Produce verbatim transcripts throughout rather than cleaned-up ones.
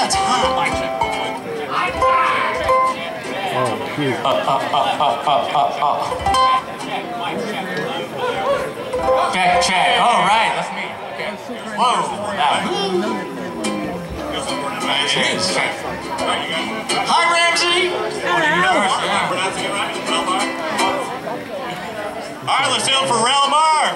that's hot. Oh, shoot. Uh, uh, uh, uh, uh, uh, uh. Check, check. Oh, right, that's me. Okay. Whoa. Now. Check, check. Hi, Ramsey. Hello. All right, let's do it for Relmar.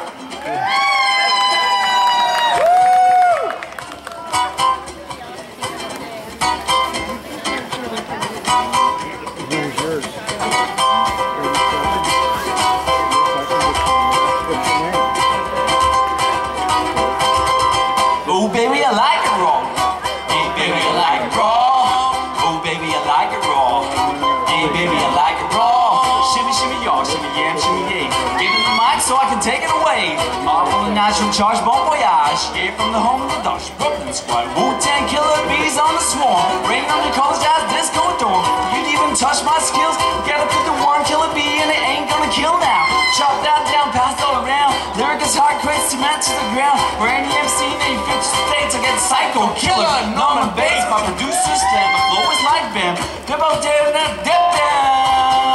Oh baby, I like it raw. Hey baby, I like it raw. Oh baby, I like it raw. Hey baby, I like it raw. Shimmy, shimmy, y'all, shimmy, yam, shimmy, yay. Give it the mic so I can take it away. Marvel the natural charge, bon voyage. Yeah, from the home of the Dutch, Brooklyn squad. Wu-Tang killer bees on the swarm. Rain on your college jazz disco dorm. You'd even touch my skills. Gotta put the one killer bee and it ain't gonna kill now. Chop that down, pass all around. Lyric is hard, crates cement to the ground. Where any M C named fifty states, I get psycho killer. Norman Bass, my producer slam. My flow is like Bam. Dip out there, that dip down.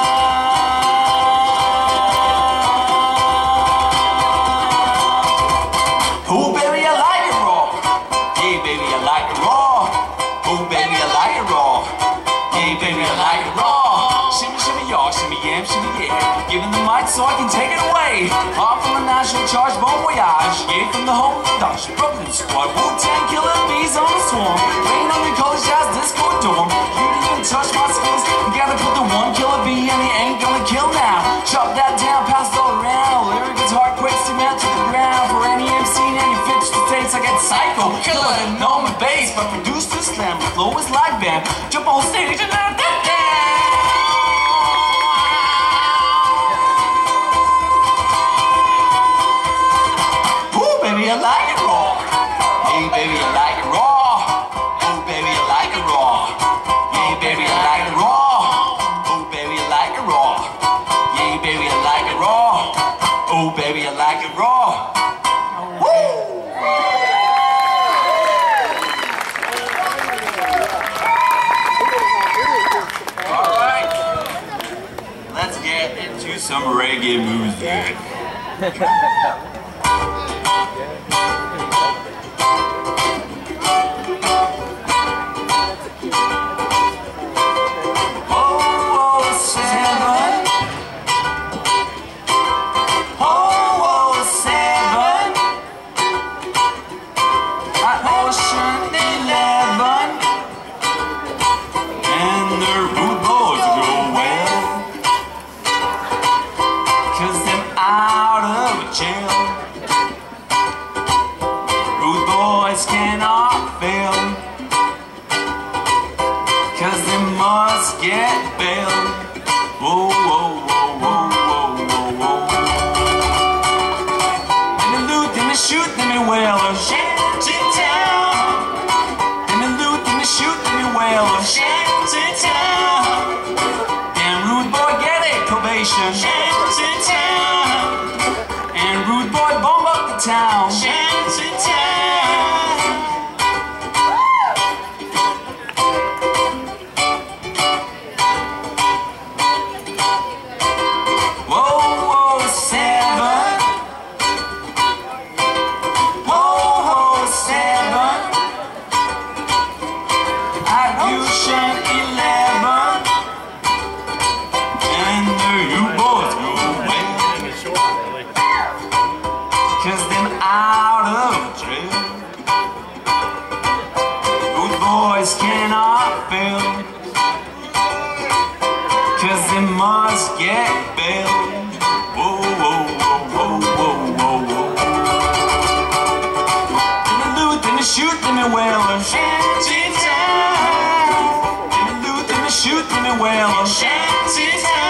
Oh baby, I like it raw. Hey baby, I like it raw. Oh baby, I like it raw. Hey baby, I like it raw. Shimmy, shimmy, y'all, shimmy, yam, shimmy, yeah. Giving the mic so I can take it away. Off from the national charge, bon voyage. Yeah, from the home of the Dutch, Brooklyn squad. Wu-Tang killer bees on the swarm. Rain on your college jazz disco dorm. You didn't even touch my skills. You gotta put the one killer bee and he ain't gonna kill now. Chop that down, pass it all around. Lyric is hard, quick, cement to the ground. For any M C in any fifty states, I get psycho killer and Norman Bass. My producer slam, my flow is like Bam. Jump on stage and let that down. Baby, I like it raw. Hey, baby, I like it raw. Oh, baby, I like it raw. Hey, baby, I like it raw. Oh, baby, I like it raw. Yeah, baby, I like it raw. Oh, baby, I like it raw. Woo! All right, let's get into some reggae music. Get bail. Whoa, whoa, whoa, whoa, whoa, whoa, whoa. In the loot, in the shoot, in the whaler, shanty town. In the loot, in the shoot, in the whaler, shanty town. And rude boy get a probation, shanty town. And rude boy bomb up the town, shanty town. Cannot fail, cause they must get bail. Whoa, whoa, whoa, whoa, whoa, whoa, whoa. In the loot, in the shoot, in the whaler, shanty town. In the loot, in the shoot, in the whaler, shanty town.